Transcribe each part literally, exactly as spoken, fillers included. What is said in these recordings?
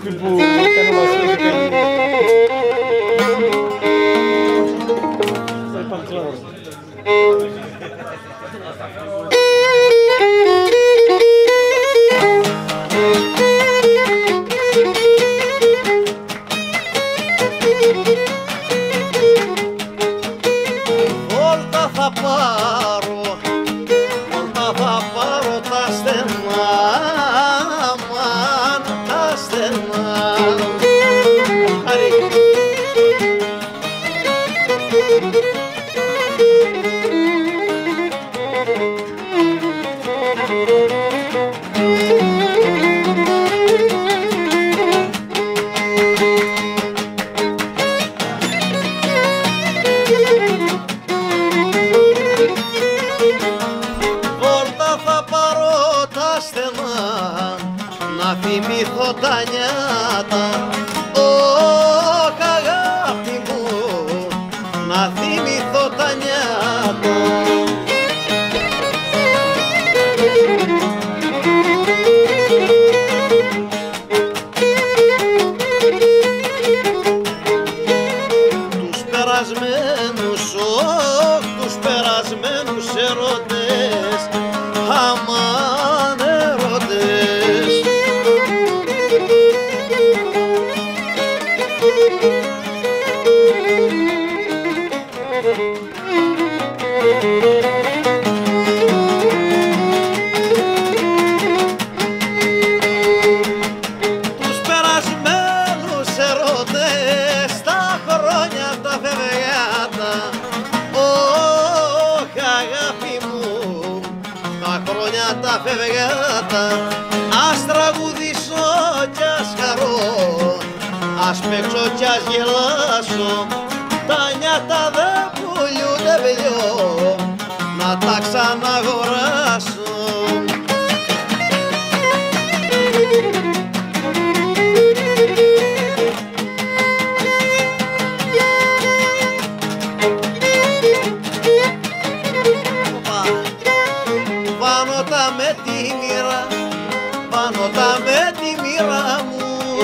κούφι που έκανε μαζί και κάνει... Θα υπάρχει κλάδος. Βόλτα θα πάρω, βόλτα θα πάρω τα στενά, αμάν τα στενά. Βόλτα θα πάρω τα στενά, να θυμηθώ τα νιάτα. Ωχ αγάπη μου, να θυμηθώ τα νιάτα. Τους περασμένους, ωχ, τους περασμένους ερωτές, αμάν ερωτές. Τους περασμένους ερωτές, τα χρόνια τα φευγάτα. Ωχ αγάπη μου, τα χρόνια τα φευγάτα. Ας τραγουδήσω κι ας χαρώ, ας παίξω κι ας γελάσω. Τα νιάτα δεν πουλιούνται παιδιό, να τα ξαναγοράσω. Πάνω τα με τη μοίρα, πάνω τα με τη μοίρα μου.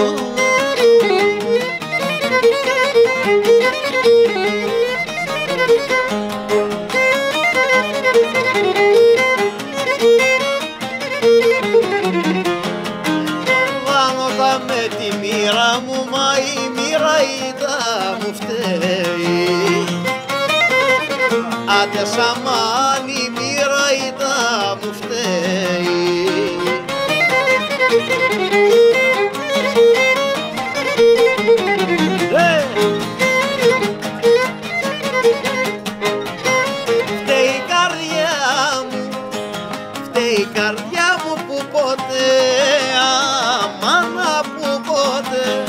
Πάνω τα με τη μοίρα μου, μα η μοίρα είδα μου φταίει. Άντε σαμάν η μοίρα είδα μου φταίει. Ε! Φταίει η καρδιά μου, φταίει η καρδιά μου που ποτέ, αμάνα που ποτέ.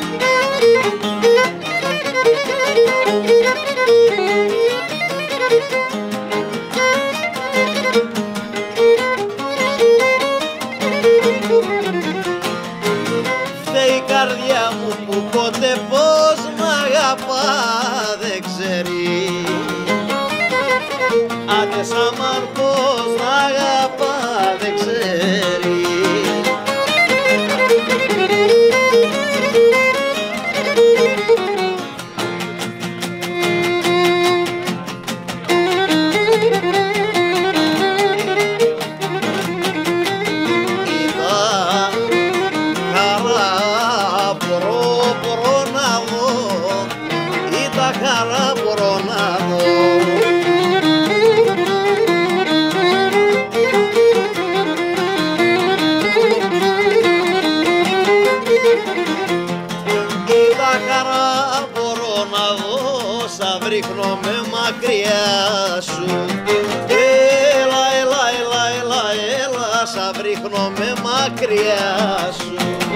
Φταίει η καρδιά μου που ποτέ πως μ' αγαπά δεν ξέρει. Άντε σαμάν πως μ' αγαπά δεν ξέρει. Είδα χαρά μπορώ, μπορώ να δω, είδα χαρά μπορώ να δω. Είδα χαρά μπορώ να δω, σαν βρίχνομαι μακριά σου. Έλα, έλα, έλα, έλα, έλα, σαν βρίχνομαι μακριά σου.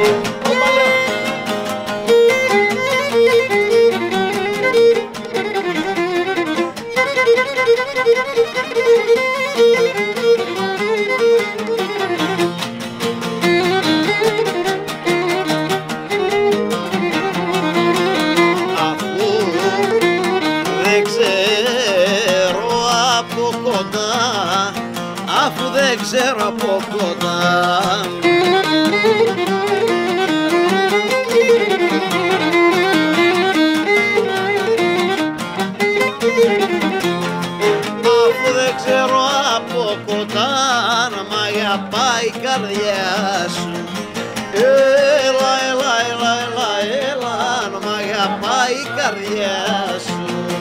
Αφού δεν ξέρω από κοντά. τίποτα αν μ' αγαπάει η καρδιά σου. Έλα, έλα, έλα, έλα, έλα, αν μ' αγαπάει η καρδιά σου.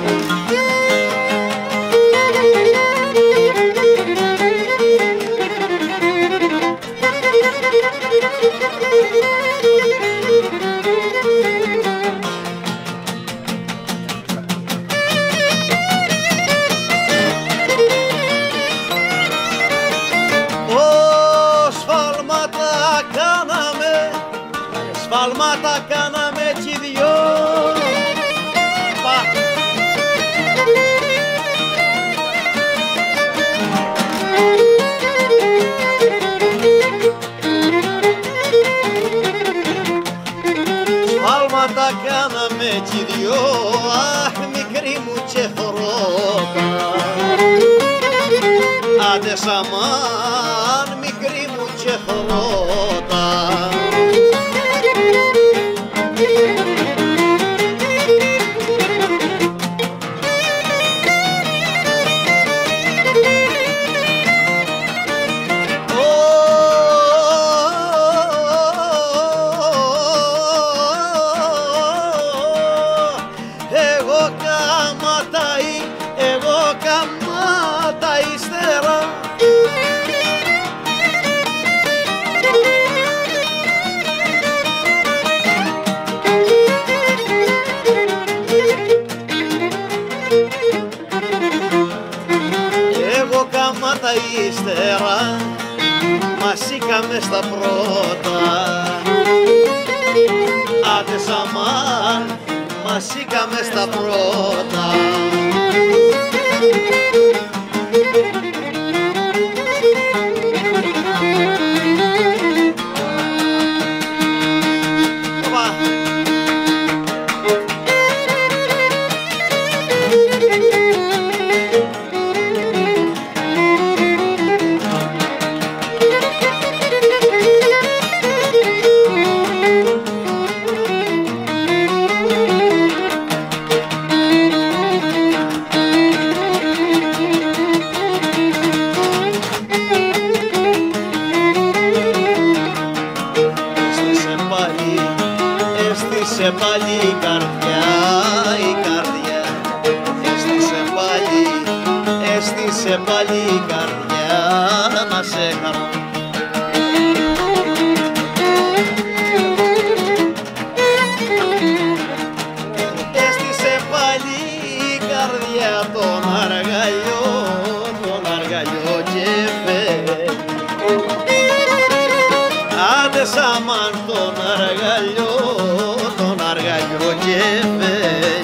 Σφάλματα κάναμε κι οι δυο. Πα. Σφάλματα κάναμε κι οι δυο. Αχ, μικρή μου τσεχορότα. Άντε σαμάν, μικρή μου τσεχορότα. Εγώ καμάτα, εγώ καμάτα ύστερα. Εγώ καμάτα ύστερα, μας είχαμε στα πρώτα. Άντε σαμάν, μας είχαμε στα πρώτα. Έστησε πάλι η καρδιά, η καρδιά. Έστησε πάλι, έστησε πάλι η καρδιά να σε χαρώ. Έστησε πάλι η καρδιά τον αργαλιό, τον αργαλιό και φεύγει. Άντε σαμάν τον αργαλιό, τον αργαλιό και φεύγει.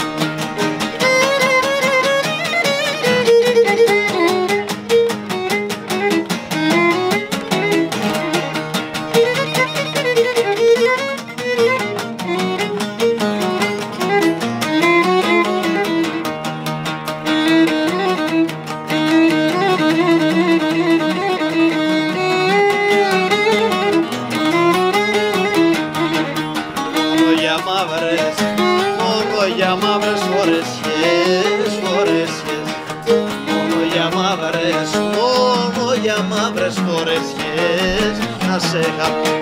Μόνο για μαύρες φορεσιές, φορεσιές. Μόνο για μαύρες, μόνο για μαύρες φορεσιές να σε χαρώ.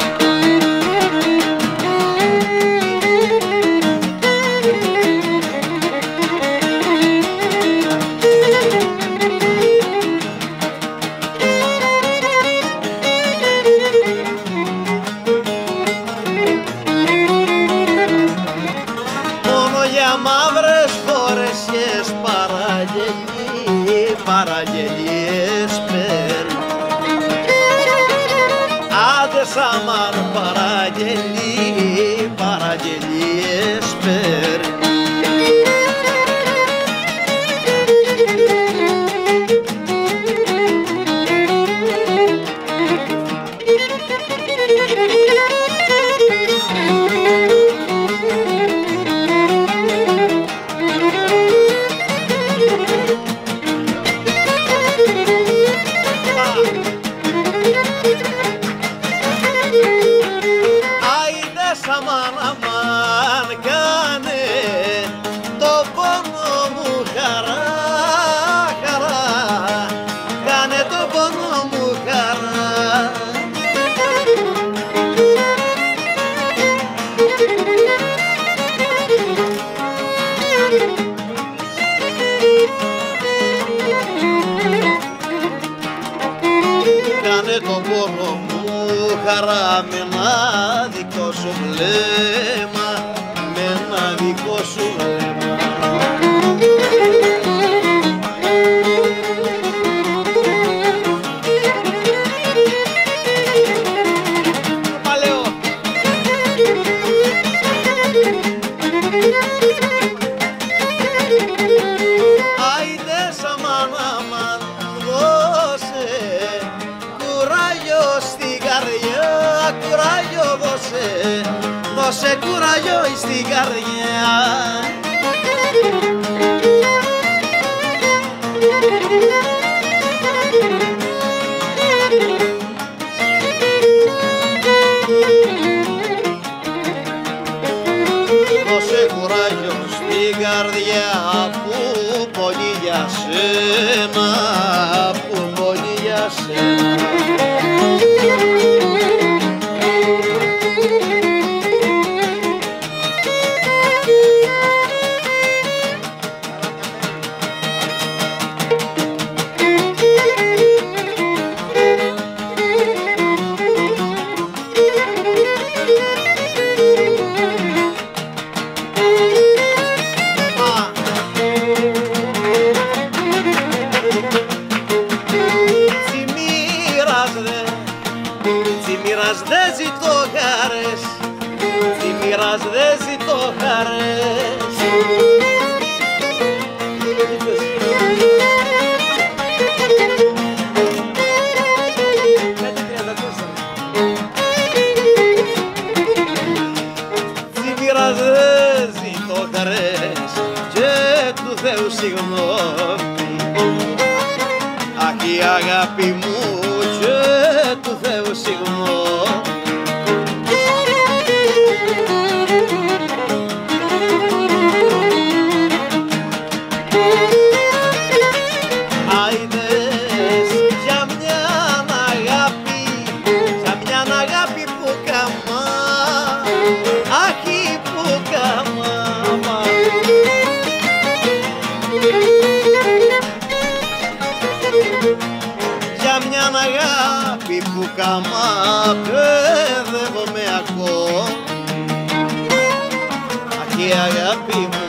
Μαύρες φορεσιές παραγγελίες, παραγγελίες παίρνω. Άντε σαμάν παραγγελίες, παραγγελίες παίρνω. Ay, κάνε τον πόνο μου χαρά με ένα δικό σου βλέμμα, με ένα δικό σου βλέμμα. Δώσε κουράγιο στην καρδιά. Δώσε κουράγιο στην καρδιά που πονεί για σένα, που πονεί για σένα. Τσιμήρας δεν ζητώ χαρές, τσιμήρας δεν ζητώ χαρές. Τσιμήρας δεν ζητώ χαρές και του Θεού συγγνώμη. Αχ, η αγάπη μου και του Θεού συγγνώμη. Άιδες για μιαν αγάπη, για μιαν αγάπη που καμά, αχ, που καμά. Για μιαν αγάπη που καμά παιδεύομαι ακόμα. Αχ, η αγάπη μου